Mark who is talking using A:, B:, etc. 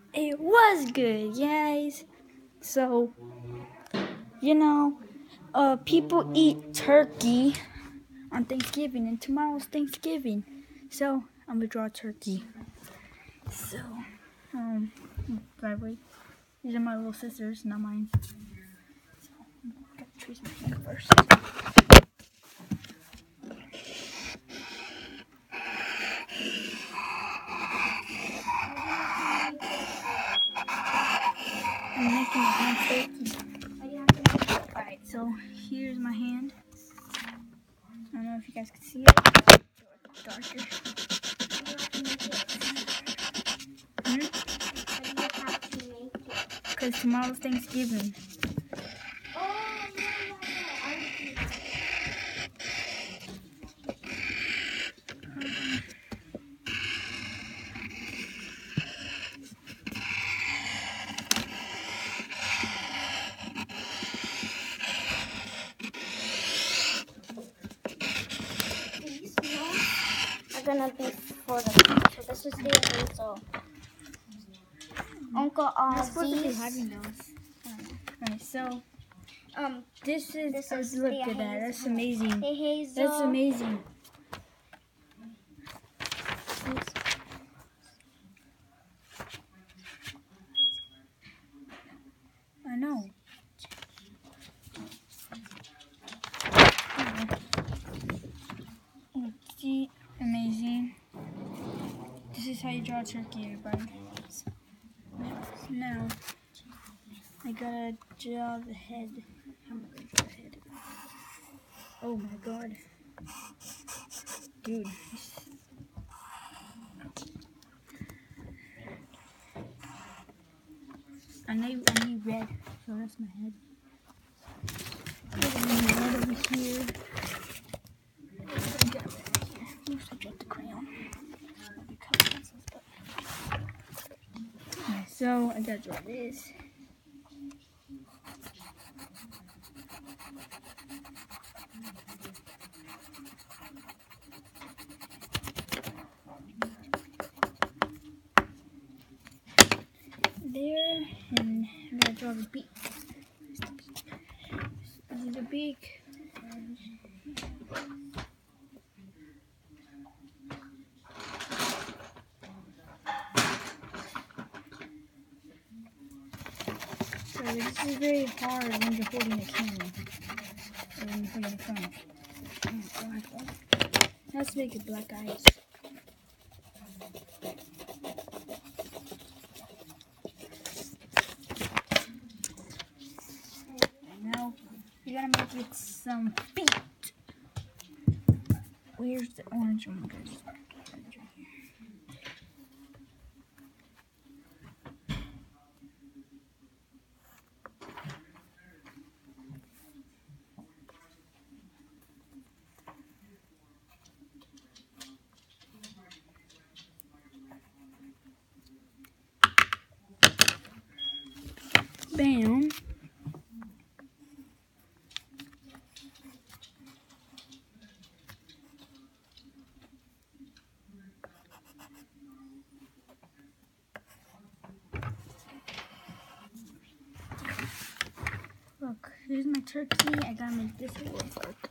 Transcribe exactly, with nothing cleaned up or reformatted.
A: It was good, guys. So, you know, uh, people eat turkey on Thanksgiving, and tomorrow's Thanksgiving. So, I'm gonna draw a turkey. So, um, by the way, these are my little sisters, not mine. So, I'm gonna trace my hand first. I'm making a hand turkey. Alright, so here's my hand. I don't know if you guys can see it. It's darker. Because hmm? tomorrow's Thanksgiving.
B: Oh, no, no, no. These notes are gonna be for the future. This is the hazel. Uncle Ozzy's.
A: Alright, so um, this is,
B: This
A: oh,
B: is
A: look
B: the
A: at that.
B: hazel.
A: That's amazing.
B: The hazel.
A: That's amazing. I know. Oh, see, amazing. This is how you draw a turkey, everybody. Now, I gotta draw the head. How am I gonna draw the head? Oh my god. Dude. I need, I need red, so that's my head. I need red over here. I got red over here. Oops, I dropped the crayon. Okay, so I gotta draw this. There, and I'm gonna draw the beak. This is the beak. So this is very hard when you're holding the camera. Or when you're holding the phone. Oh my god. Let's make it black eyes. And now you gotta make it some feet. Where's the orange one, guys? Bam. Look, here's my turkey. I gotta make this work.